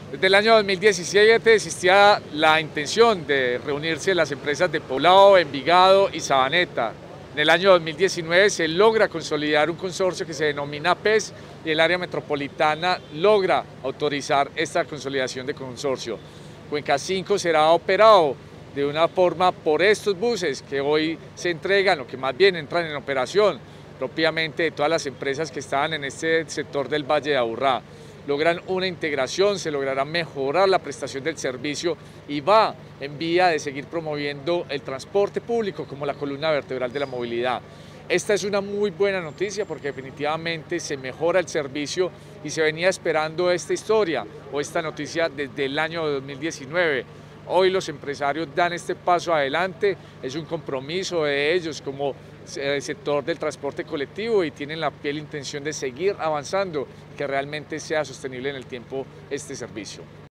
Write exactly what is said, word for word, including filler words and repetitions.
Desde el año dos mil diecisiete existía la intención de reunirse las empresas de Poblado, Envigado y Sabaneta. En el año dos mil diecinueve se logra consolidar un consorcio que se denomina P E S y el área metropolitana logra autorizar esta consolidación de consorcio. Cuenca cinco será operado de una forma por estos buses que hoy se entregan o que más bien entran en operación propiamente de todas las empresas que estaban en este sector del Valle de Aburrá. Logran una integración, se logrará mejorar la prestación del servicio y va en vía de seguir promoviendo el transporte público como la columna vertebral de la movilidad. Esta es una muy buena noticia porque definitivamente se mejora el servicio y se venía esperando esta historia o esta noticia desde el año dos mil diecinueve. Hoy los empresarios dan este paso adelante, es un compromiso de ellos como sector del transporte colectivo y tienen la fiel intención de seguir avanzando, que realmente sea sostenible en el tiempo este servicio.